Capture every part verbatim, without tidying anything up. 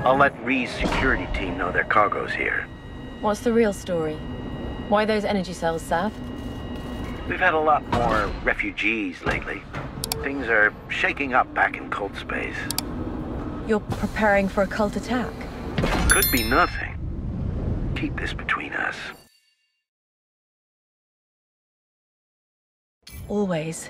I'll let Ree's security team know their cargo's here. What's the real story? Why those energy cells, Sav? We've had a lot more refugees lately. Things are shaking up back in cult space. You're preparing for a cult attack? Could be nothing. Keep this between us. Always.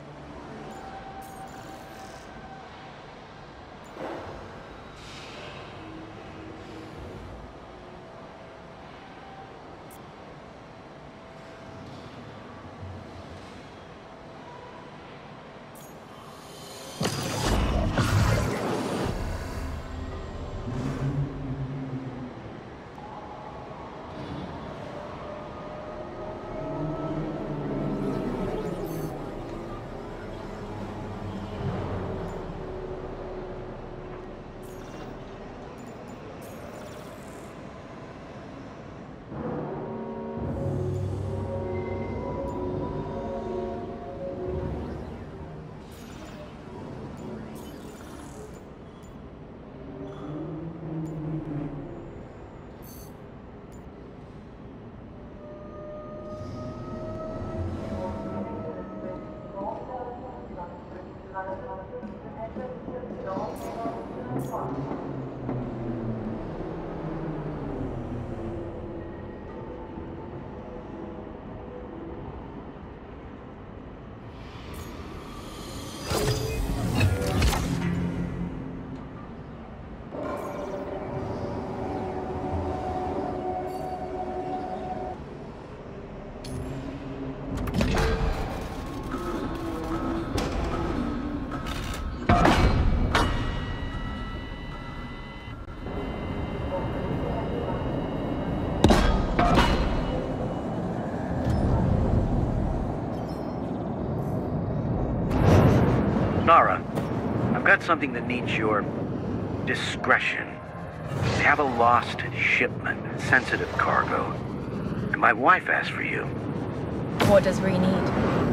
Nara, I've got something that needs your discretion. We have a lost shipment, sensitive cargo. And my wife asked for you. What does Ree need?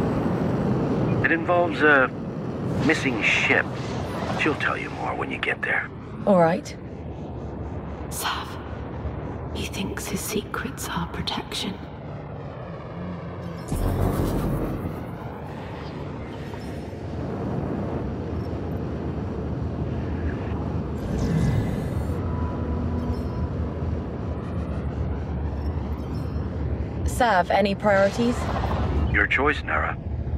It involves a missing ship. She'll tell you more when you get there. All right. Sav, he thinks his secrets are protection. Sav, any priorities? Your choice, Nara.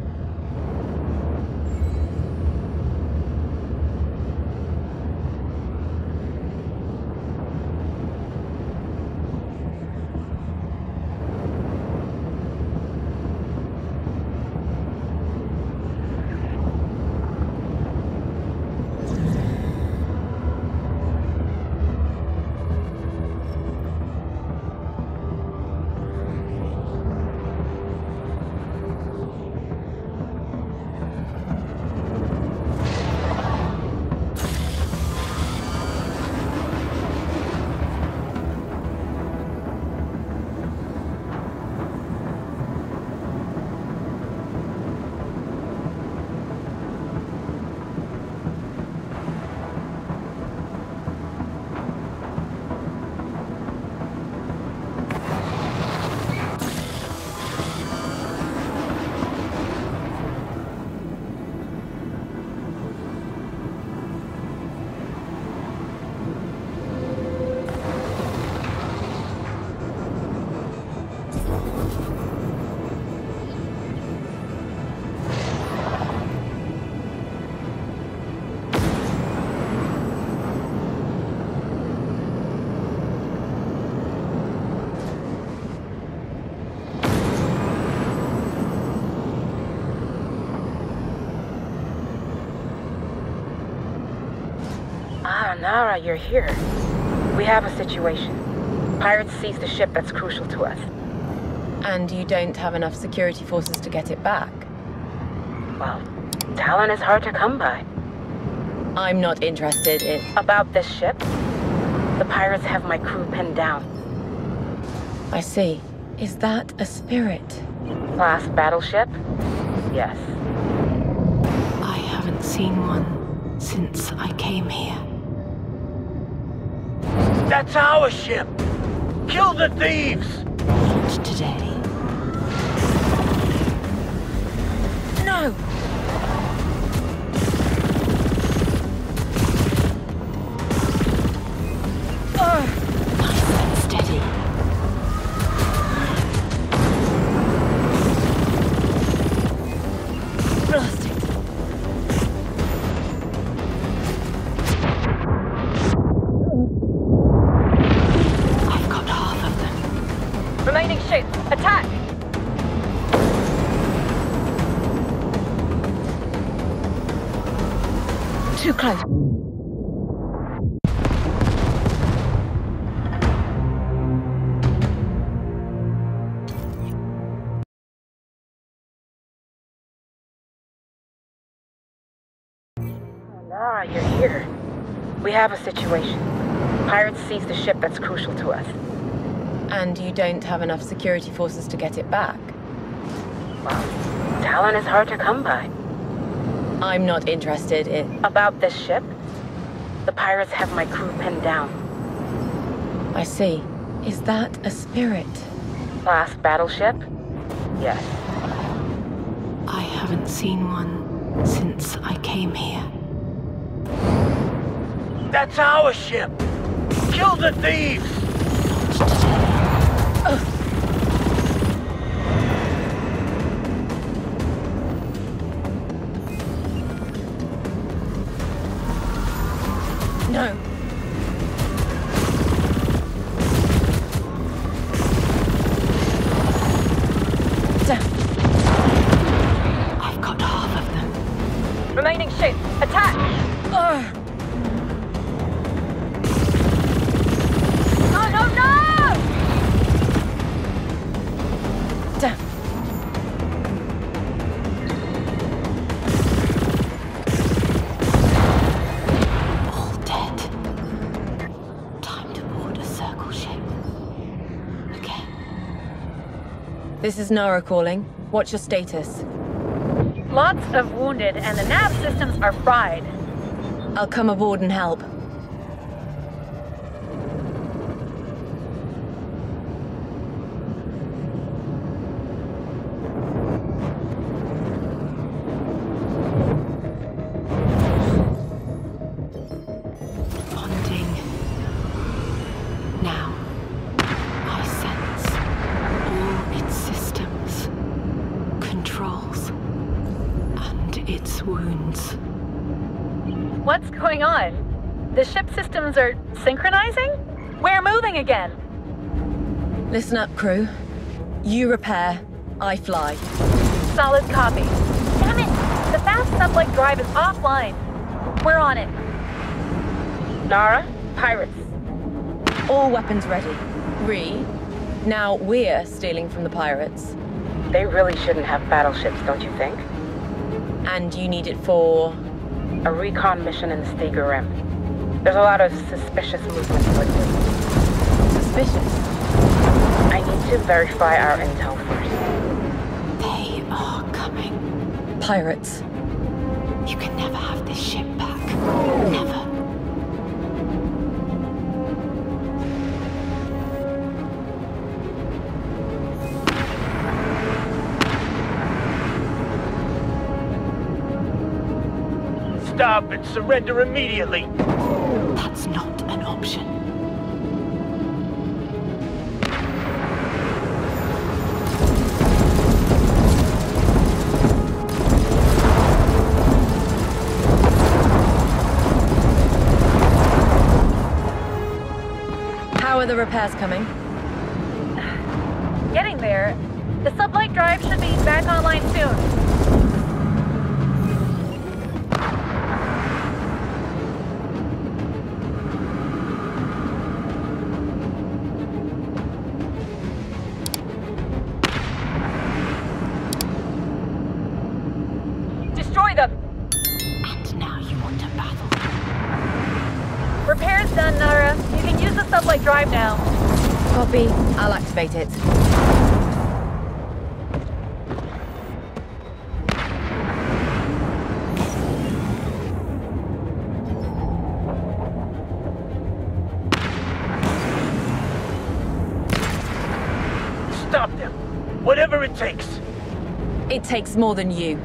Ah, Nara, you're here. We have a situation. Pirates seized the ship that's crucial to us. And you don't have enough security forces to get it back? Well, talent is hard to come by. I'm not interested in... About this ship? The pirates have my crew pinned down. I see. Is that a spirit? Last battleship? Yes. I haven't seen one since I came here. That's our ship! Kill the thieves! Not today. No! Nice and steady. Blast it! I've got half of them. Remaining ships, attack! Too close. Nara, you're here. We have a situation. Pirates seized the ship that's crucial to us. And you don't have enough security forces to get it back? Well, talent is hard to come by. I'm not interested in... About this ship, the pirates have my crew pinned down. I see. Is that a spirit? Last battleship? Yes. I haven't seen one since I came here. That's our ship! Kill the thieves! Not today. No. Down. I've got half of them. Remaining ships, attack! Ugh. No, no, no! Down. All dead. Time to board a circle ship. Again. This is Nara calling. What's your status? Lots of wounded, and the nav systems are fried. I'll come aboard and help. Bonding. Now, I sense all its systems, controls, and its wounds. What's going on? The ship systems are synchronizing? We're moving again. Listen up, crew. You repair, I fly. Solid copy. Damn it! The fast sublight drive is offline. We're on it. Nara, pirates. All weapons ready. Re. Now we're stealing from the pirates. They really shouldn't have battleships, don't you think? And you need it for... A recon mission in the Steger Rim. There's a lot of suspicious movement lately. suspicious. I need to verify our intel first. They are coming. Pirates. You can never have this ship back. Never. Stop and surrender immediately! That's not an option. How are the repairs coming? Getting there. The sublight drive should be back online soon. Destroy them! And now you want to battle. Repairs done, Nara. You can use the sublight drive now. Copy. I'll activate it. it takes. It takes more than you.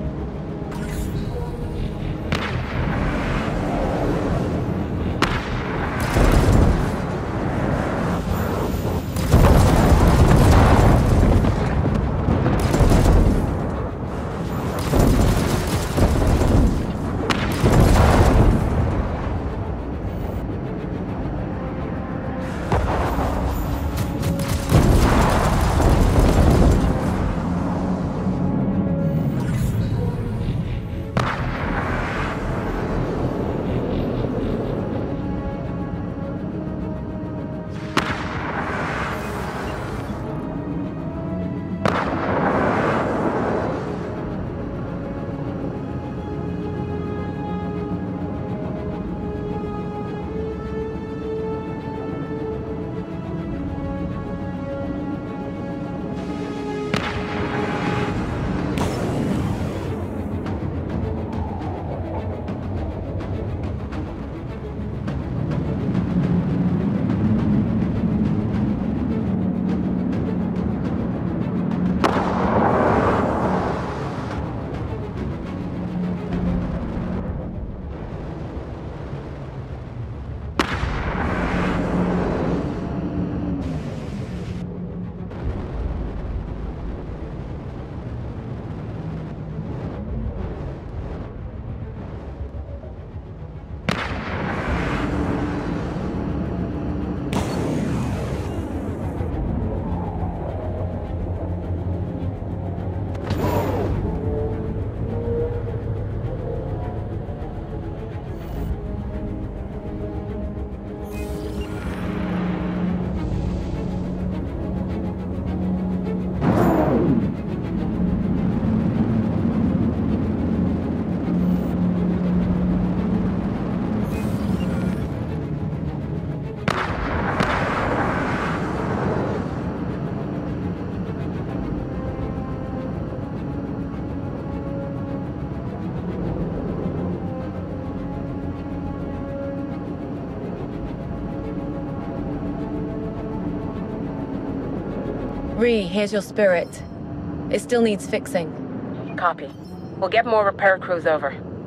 Ree, here's your spirit. It still needs fixing. Copy. We'll get more repair crews over.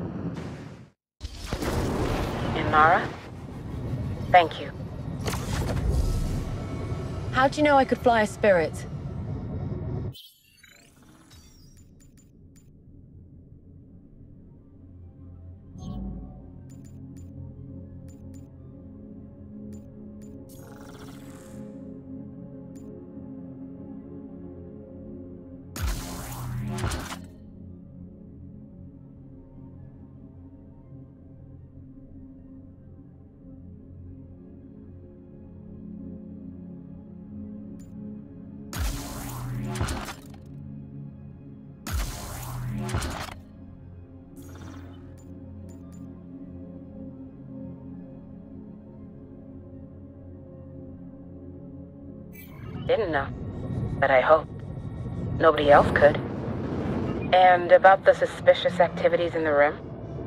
And Nara? Thank you. How'd you know I could fly a spirit? Didn't know, but I hoped. Nobody else could. And about the suspicious activities in the room?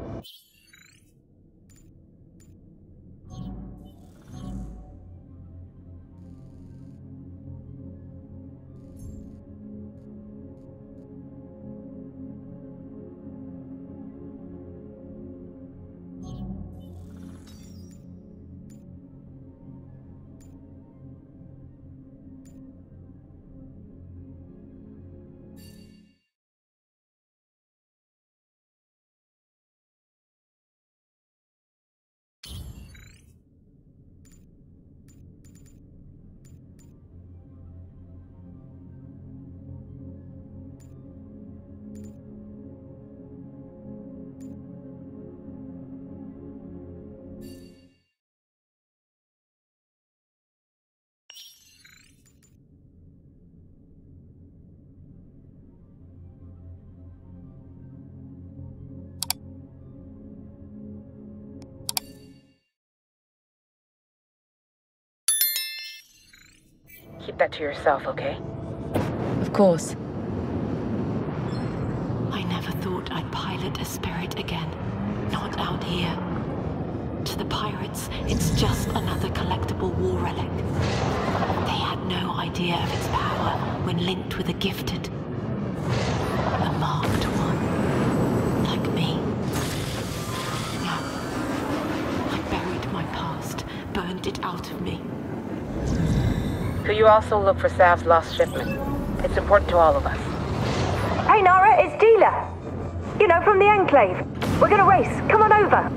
Keep that to yourself, okay? Of course. I never thought I'd pilot a spirit again. Not out here. To the pirates, it's just another collectible war relic. They had no idea of its power when linked with a gifted, a marked one, like me. No, I buried my past, burned it out of me. Could you also look for Sav's lost shipment? It's important to all of us. Hey Nara, it's Dealer. You know, from the Enclave. We're gonna race. Come on over.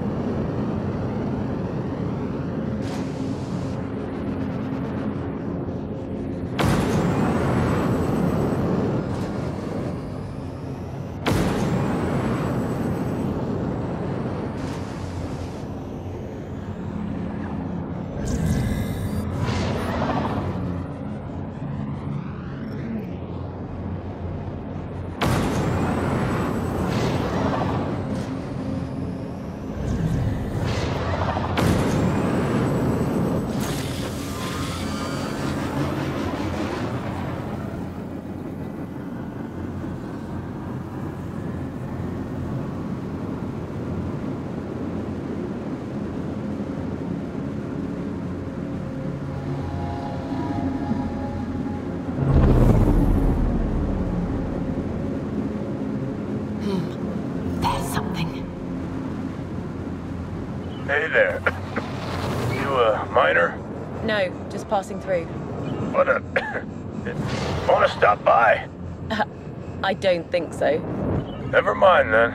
Hey there. You a miner? No, just passing through. What a... Want to stop by? Uh, I don't think so. Never mind then.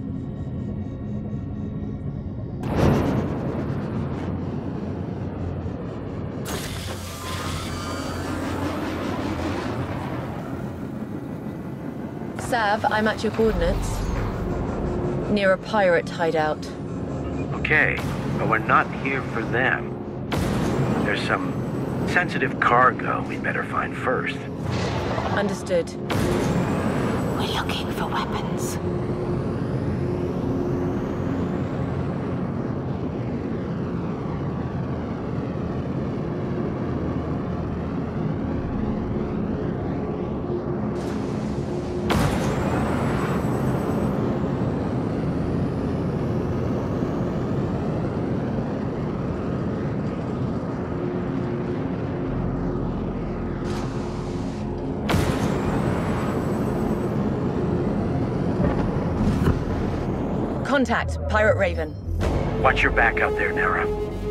Sav, I'm at your coordinates. Near a pirate hideout. Okay, but we're not here for them. There's some sensitive cargo we'd better find first. Understood. We're looking for weapons. Contact, Pirate Raven. Watch your back out there, Nara.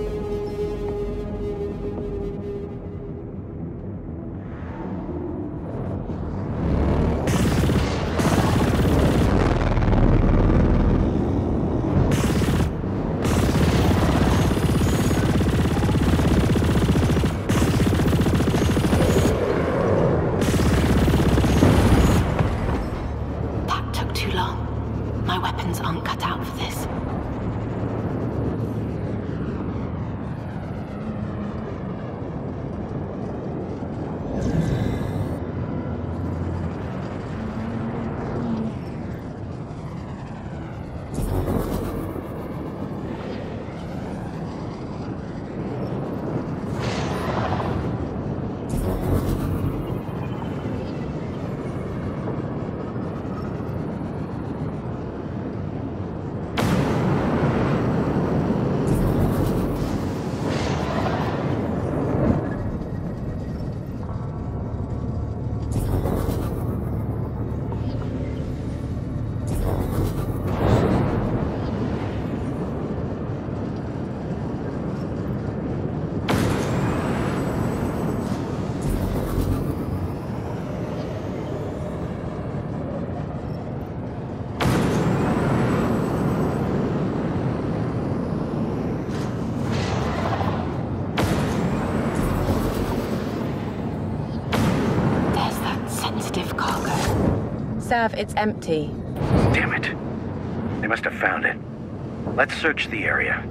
That took too long. My weapons aren't cut out for this. Sav, it's empty. Damn it. They must have found it. Let's search the area.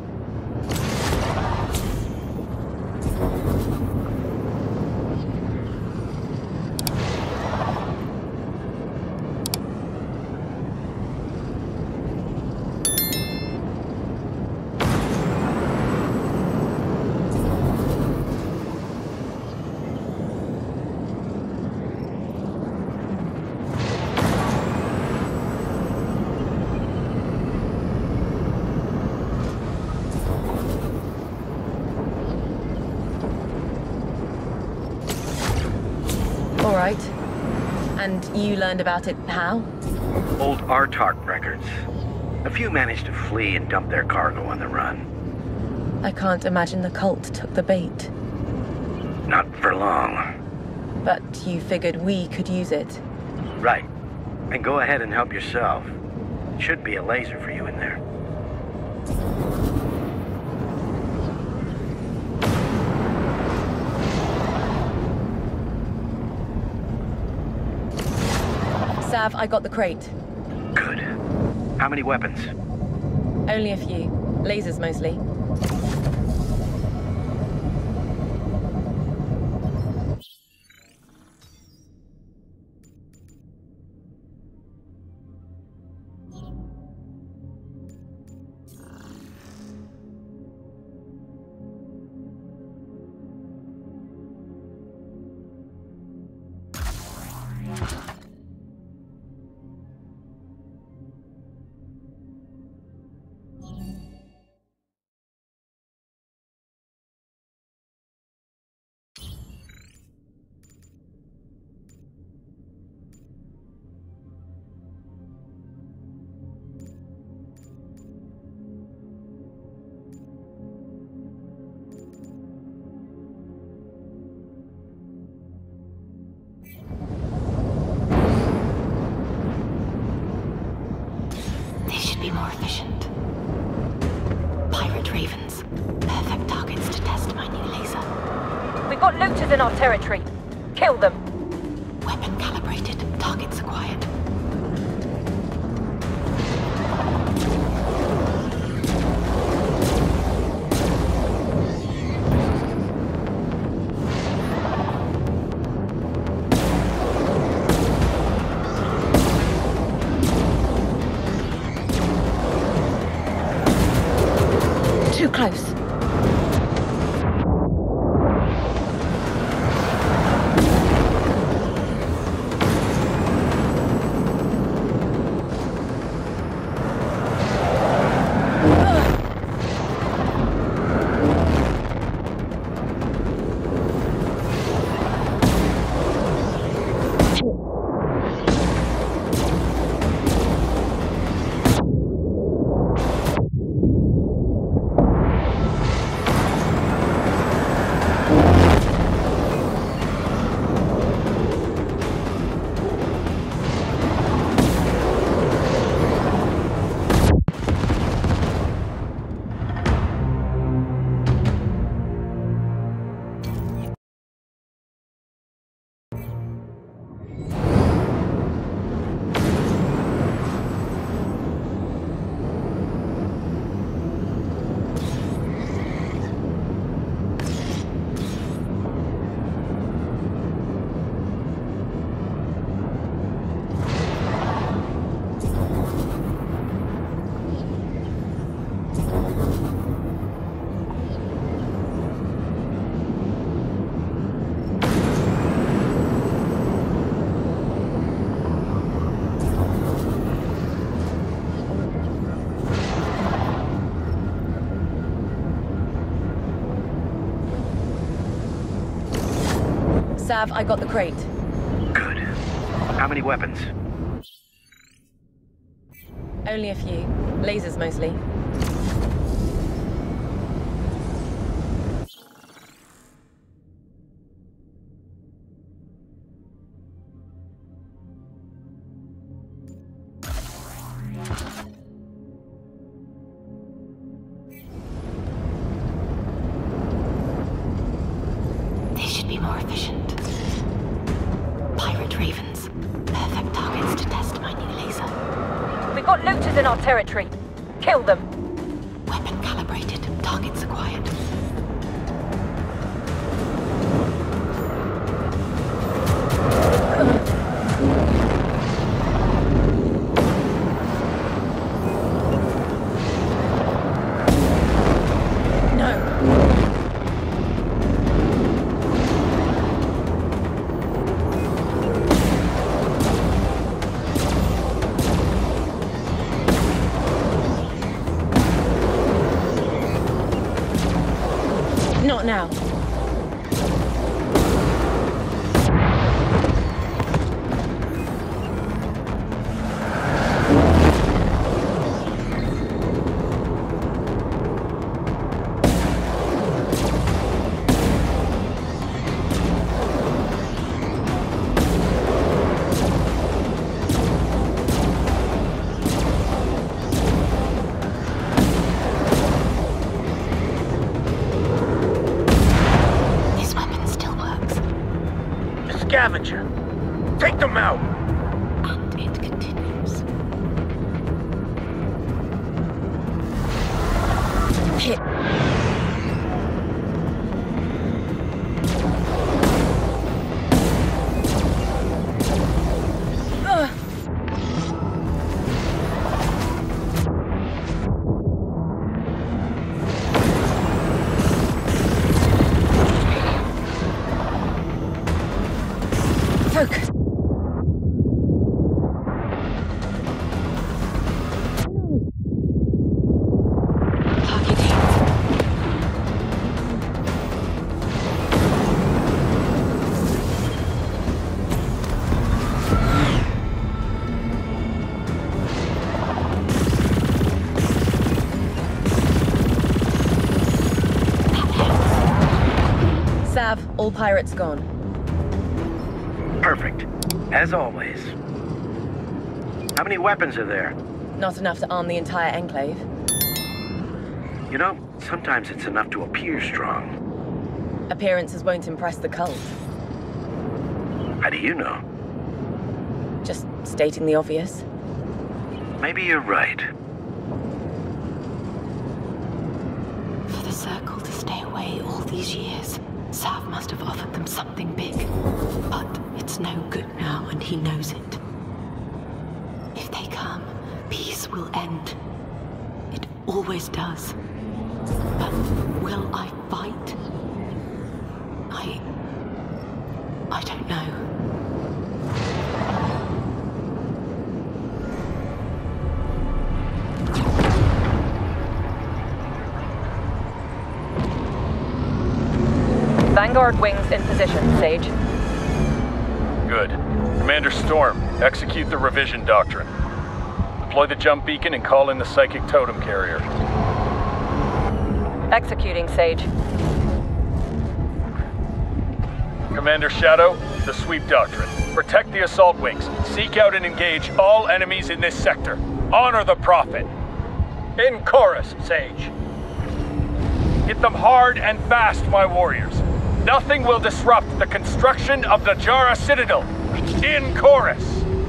right? And you learned about it how? Old Artark records. A few managed to flee and dump their cargo on the run. I can't imagine the cult took the bait. Not for long. But you figured we could use it. Right. And go ahead and help yourself. Should be a laser for you in there. Sav, I got the crate. Good. How many weapons? Only a few. Lasers mostly. Be more efficient. Pirate ravens. Perfect targets to test my new laser. We've got looters in our territory. Kill them. Weapon calibrated. Targets acquired. Too close. Sav, I got the crate. Good. How many weapons? Only a few. Lasers mostly. They should be more efficient. Pirate ravens. Perfect targets to test my new laser. We've got looters in our territory. Kill them. Weapon calibrated. Targets acquired. Not now. scavenger. Take them out. And it continues. Hit. Ugh. Focus. Target hit. Sav, all pirates gone. Perfect. As always. How many weapons are there? Not enough to arm the entire enclave. You know, sometimes it's enough to appear strong. Appearances won't impress the cult. How do you know? Just stating the obvious. Maybe you're right. For the Circle to stay away all these years, Sav must have offered them something big. But it's no good now, and he knows it. If they come, peace will end. It always does. But will I fight? I... I don't know. Vanguard wings in position, Sage. Good. Commander Storm, execute the revision doctrine. Deploy the jump beacon and call in the psychic totem carrier. Executing, Sage. Commander Shadow, the sweep doctrine. Protect the assault wings. Seek out and engage all enemies in this sector. Honor the Prophet. In chorus, Sage. Hit them hard and fast, my warriors. Nothing will disrupt the construction of the Nara Citadel. In chorus.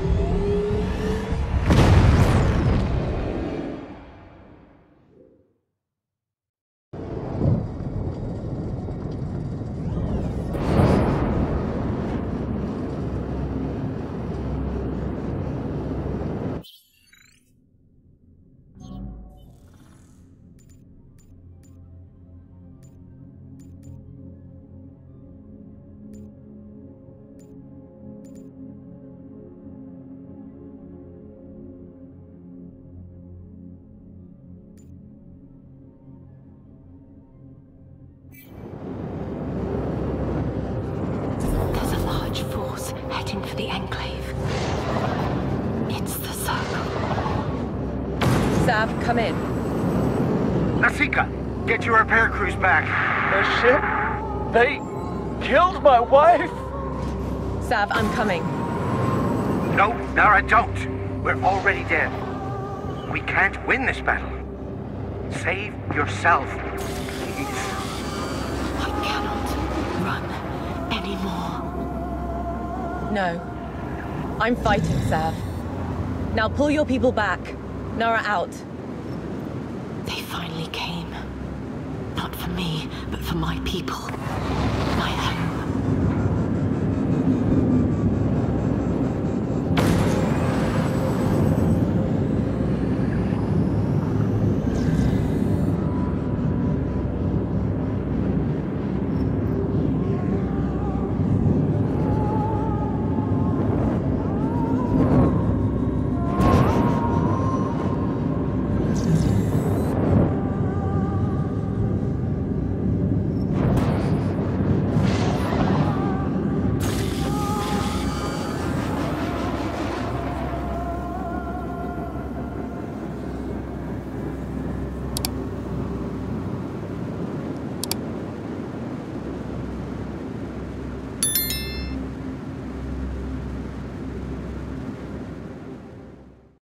Heading for the Enclave. It's the Circle. Sav, come in. Nasika, get your repair crews back. The ship? They killed my wife? Sav, I'm coming. No, Nara, don't. We're already dead. We can't win this battle. Save yourself, please. I cannot run anymore. No. I'm fighting, Sav. Now pull your people back. Nara out. They finally came. Not for me, but for my people. My home.